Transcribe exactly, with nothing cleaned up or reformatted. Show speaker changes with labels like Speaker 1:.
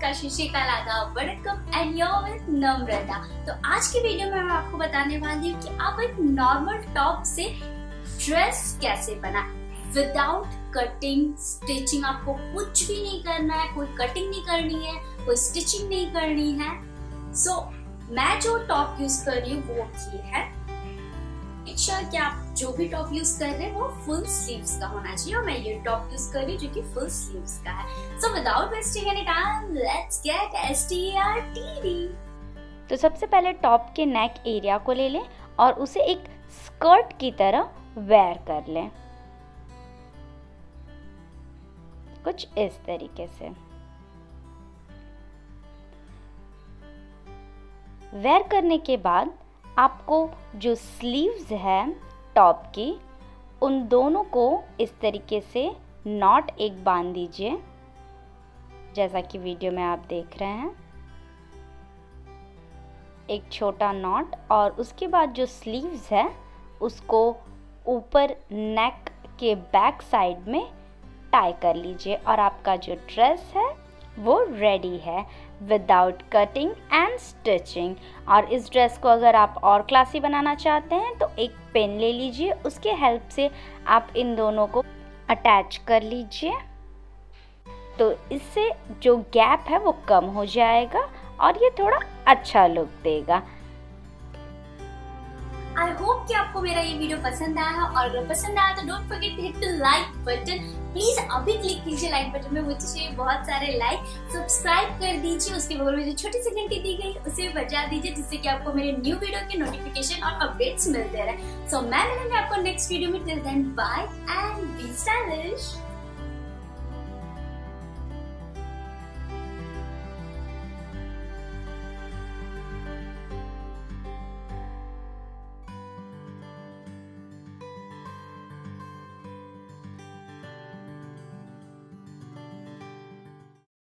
Speaker 1: नमस्कार, शिशिकाल, आदाब, वणक्कम एंड योर विद नम्रता। तो आज की वीडियो में मैं आपको बताने वाली हूँ कि आप एक नॉर्मल टॉप से ड्रेस कैसे बनाएं विदाउट कटिंग स्टिचिंग। आपको कुछ भी नहीं करना है, कोई कटिंग नहीं करनी है, कोई स्टिचिंग नहीं करनी है। सो so, मैं जो टॉप यूज कर रही हूँ वो ये है। मेक श्योर कि आप जो भी टॉप यूज कर रहे हैं वो फुल स्लीव्स का होना चाहिए, और मैं ये टॉप यूज कर रही हूँ जो कि फुल स्लीव्स का है। So without wasting any time, let's get started.
Speaker 2: तो सबसे पहले टॉप के नेक एरिया को ले लें और उसे एक स्कर्ट की तरह वेयर कर लें, कुछ इस तरीके से। वेयर करने के बाद आपको जो स्लीव्स है टॉप की, उन दोनों को इस तरीके से नॉट एक बांध दीजिए, जैसा कि वीडियो में आप देख रहे हैं, एक छोटा नॉट। और उसके बाद जो स्लीव्स है उसको ऊपर नेक के बैक साइड में टाई कर लीजिए, और आपका जो ड्रेस है वो रेडी है विदाउट कटिंग एंड स्टिचिंग। और इस ड्रेस को अगर आप और क्लासी बनाना चाहते हैं तो एक पेन ले लीजिए, उसके हेल्प से आप इन दोनों को अटैच कर लीजिए, तो इससे जो गैप है वो कम हो जाएगा और ये थोड़ा अच्छा लुक देगा।
Speaker 1: आई होप कि आपको मेरा ये वीडियो पसंद आया है, और अगर पसंद आया तो don't forget to hit the like button. Please अभी क्लिक कीजिए लाइक बटन में, मुझे चाहिए बहुत सारे लाइक। सब्सक्राइब कर दीजिए, उसके बगल में जो छोटी सी घंटी दी गई उसे बजा दीजिए, जिससे कि आपको मेरे न्यू वीडियो के नोटिफिकेशन और अपडेट्स मिलते रहे। सो so, मैं मिलूंगी आपको नेक्स्ट वीडियो में। Till then bye and be stylish.